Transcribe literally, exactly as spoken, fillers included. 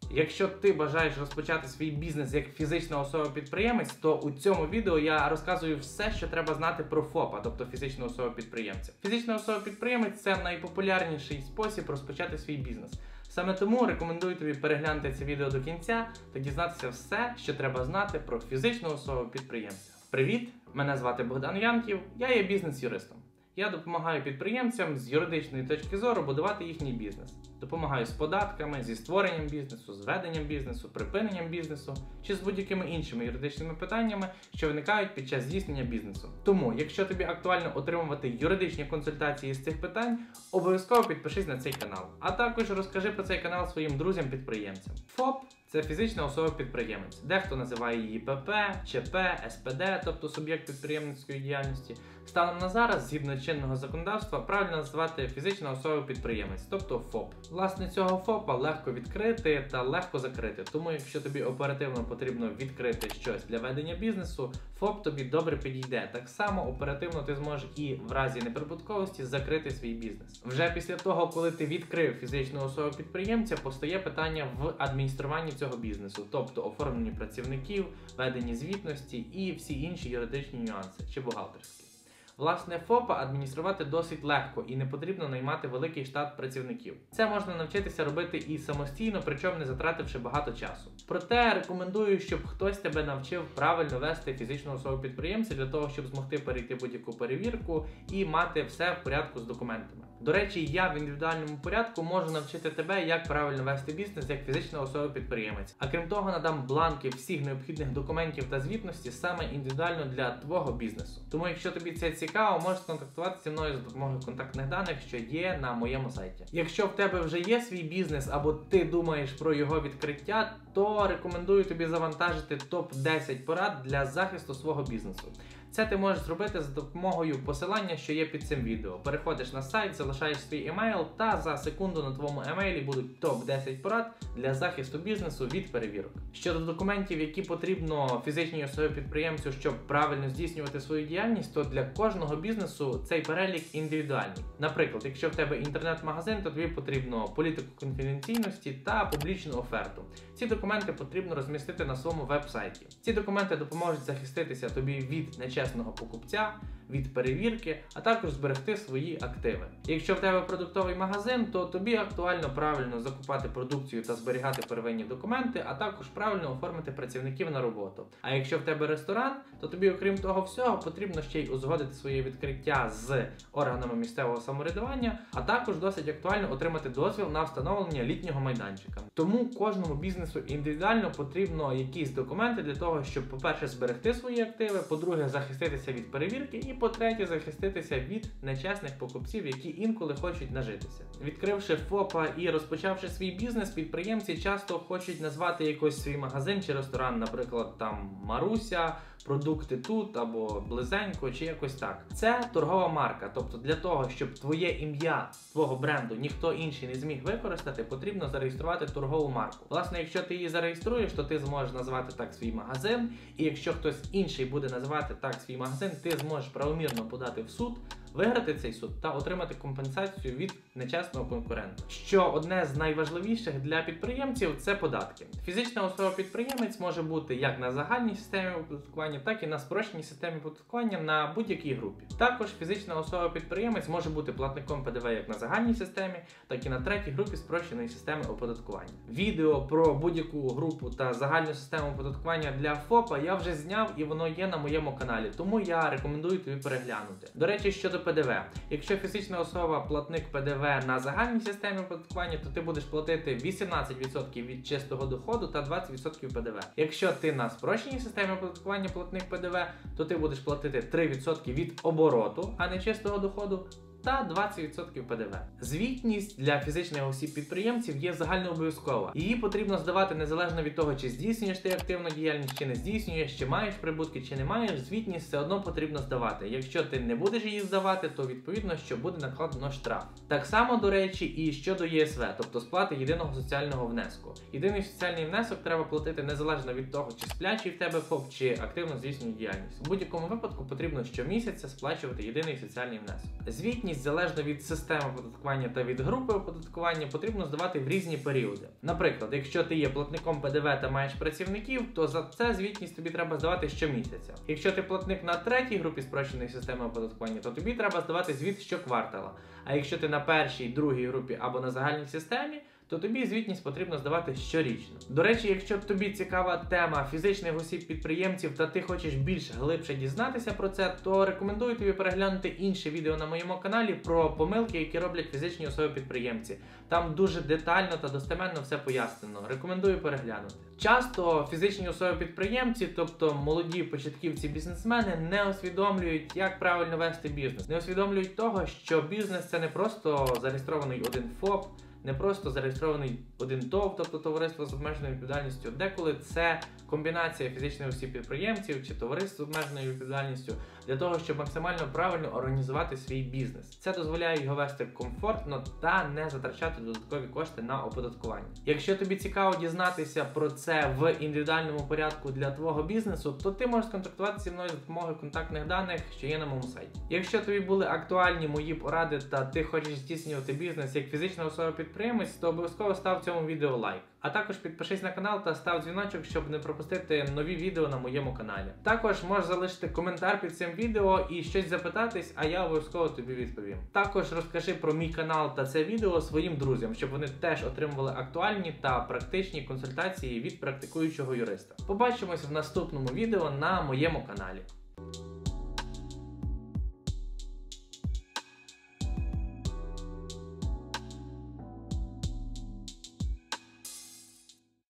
Якщо ти бажаєш розпочати свій бізнес як фізична особа-підприємець, то у цьому відео я розказую все, що треба знати про ФОПа, тобто фізичну особу-підприємця. Фізична особа-підприємець – це найпопулярніший спосіб розпочати свій бізнес. Саме тому рекомендую тобі переглянути це відео до кінця та дізнатися все, що треба знати про фізичну особу-підприємця. Привіт! Мене звати Богдан Янків, я є бізнес-юристом. Я допомагаю підприємцям з юридичної точки зору будувати їхній бізнес. Допомагаю з податками, зі створенням бізнесу, з веденням бізнесу, припиненням бізнесу чи з будь-якими іншими юридичними питаннями, що виникають під час здійснення бізнесу. Тому, якщо тобі актуально отримувати юридичні консультації з цих питань, обов'язково підпишись на цей канал. А також розкажи про цей канал своїм друзям-підприємцям. ФОП – це фізична особа-підприємець. Дехто називає її ПП, ЧП, СПД, тобто суб'єкт підприємницької діяльності. Станом на зараз, згідно чинного законодавства, правильно називати фізична особа-підприємець, тобто ФОП. Власне, цього ФОПа легко відкрити та легко закрити. Тому, якщо тобі оперативно потрібно відкрити щось для ведення бізнесу, ФОП тобі добре підійде. Так само оперативно ти зможеш і в разі неприбутковості закрити свій бізнес. Вже після того, коли ти відкрив фізичну особу-підприємця, постає питання в адмініструванні цього бізнесу, тобто оформленні працівників, веденні звітності і всі інші юридичні нюанси чи бухгалтерські. Власне, ФОПа адмініструвати досить легко і не потрібно наймати великий штат працівників. Це можна навчитися робити і самостійно, причому не затративши багато часу. Проте рекомендую, щоб хтось тебе навчив правильно вести фізичну особу-підприємця для того, щоб змогти перейти будь-яку перевірку і мати все в порядку з документами. До речі, я в індивідуальному порядку можу навчити тебе, як правильно вести бізнес як фізична особа-підприємець. А крім того, надам бланки всіх необхідних документів та звітності саме індивідуально для твого бізнесу. Тому, якщо тобі це цікаво, можеш контактувати зі мною за допомогою контактних даних, що є на моєму сайті. Якщо в тебе вже є свій бізнес або ти думаєш про його відкриття, то рекомендую тобі завантажити топ десять порад для захисту свого бізнесу. Це ти можеш зробити за допомогою посилання, що є під цим відео. Переходиш на сайт, залишаєш свій емейл та за секунду на твоєму емейлі будуть топ десять порад для захисту бізнесу від перевірок. Щодо документів, які потрібно фізичній особі-підприємцю, щоб правильно здійснювати свою діяльність, то для кожного бізнесу цей перелік індивідуальний. Наприклад, якщо в тебе інтернет-магазин, то тобі потрібно політику конфіденційності та публічну оферту. Ці документи потрібно розмістити на своєму веб-сайті. Ці документи допоможуть захиститися тобі від нечесного покупця, від перевірки, а також зберегти свої активи. Якщо в тебе продуктовий магазин, то тобі актуально правильно закупати продукцію та зберігати первинні документи, а також правильно оформити працівників на роботу. А якщо в тебе ресторан, то тобі, окрім того всього, потрібно ще й узгодити своє відкриття з органами місцевого самоврядування, а також досить актуально отримати дозвіл на встановлення літнього майданчика. Тому кожному бізнесу індивідуально потрібно якісь документи для того, щоб, по-перше, зберегти свої активи, по-друге, захиститися від перевірки і, по-третє, захиститися від нечесних покупців, які інколи хочуть нажитися. Відкривши ФОПа і розпочавши свій бізнес, підприємці часто хочуть назвати якийсь свій магазин чи ресторан, наприклад, там Маруся, продукти тут або близенько чи якось так. Це торгова марка, тобто для того, щоб твоє ім'я, твого бренду ніхто інший не зміг використати, потрібно зареєструвати торгову марку. Власне, якщо ти її зареєструєш, то ти зможеш назвати так свій магазин, і якщо хтось інший буде називати так свій магазин, ти зможеш правомірно подати в суд, виграти цей суд та отримати компенсацію від нечесного конкурента. Що одне з найважливіших для підприємців – це податки. Фізична особа-підприємець може бути як на загальній системі оподаткування, так і на спрощеній системі оподаткування на будь-якій групі. Також фізична особа-підприємець може бути платником ПДВ як на загальній системі, так і на третій групі спрощеної системи оподаткування. Відео про будь-яку групу та загальну систему оподаткування для ФОПа я вже зняв і воно є на моєму каналі, тому я рекомендую тобі переглянути. До речі, щодо ПДВ. Якщо фізична особа платник ПДВ на загальній системі оподаткування, то ти будеш платити вісімнадцять відсотків від чистого доходу та двадцять відсотків ПДВ. Якщо ти на спрощеній системі оподаткування платник ПДВ, то ти будеш платити три відсотки від обороту, а не чистого доходу, та двадцять відсотків ПДВ. Звітність для фізичних осіб-підприємців є загальнообов'язкова. Її потрібно здавати незалежно від того, чи здійснюєш ти активну діяльність, чи не здійснюєш, чи маєш прибутки, чи не маєш, звітність все одно потрібно здавати. Якщо ти не будеш її здавати, то відповідно, що буде накладено штраф. Так само, до речі, і щодо ЄСВ, тобто сплати єдиного соціального внеску. Єдиний соціальний внесок треба платити незалежно від того, чи сплячий в тебе ФОП, чи активно здійснює діяльність. У будь-якому випадку потрібно щомісяця сплачувати єдиний соціальний внесок. Звітність звітність залежно від системи оподаткування та від групи оподаткування потрібно здавати в різні періоди. Наприклад, якщо ти є платником Пе Де Ве та маєш працівників, то за це звітність тобі треба здавати щомісяця. Якщо ти платник на третій групі спрощеної системи оподаткування, то тобі треба здавати звіт щоквартала. А якщо ти на першій, другій групі або на загальній системі, то тобі звітність потрібно здавати щорічно. До речі, якщо тобі цікава тема фізичних осіб-підприємців та ти хочеш більш глибше дізнатися про це, то рекомендую тобі переглянути інше відео на моєму каналі про помилки, які роблять фізичні особи-підприємці. Там дуже детально та достеменно все пояснено. Рекомендую переглянути. Часто фізичні особи-підприємці, тобто молоді початківці-бізнесмени, не усвідомлюють, як правильно вести бізнес. Не усвідомлюють того, що бізнес – це не просто зареєстрований один ФОП, не просто зареєстрований один ТОВ, тобто товариство з обмеженою відповідальністю. Деколи це комбінація фізичних осіб-підприємців чи товариств з обмеженою відповідальністю для того, щоб максимально правильно організувати свій бізнес. Це дозволяє його вести комфортно та не затрачати додаткові кошти на оподаткування. Якщо тобі цікаво дізнатися про це в індивідуальному порядку для твого бізнесу, то ти можеш сконтактувати зі мною за допомогою контактних даних, що є на моєму сайті. Якщо тобі були актуальні мої поради та ти хочеш здійснювати бізнес як фізична особа-підприємець, то обов'язково став цьому відео лайк. А також підпишись на канал та став дзвіночок, щоб не пропустити нові відео на моєму каналі. Також можеш залишити коментар під цим відео і щось запитатись, а я обов'язково тобі відповім. Також розкажи про мій канал та це відео своїм друзям, щоб вони теж отримували актуальні та практичні консультації від практикуючого юриста. Побачимось в наступному відео на моєму каналі.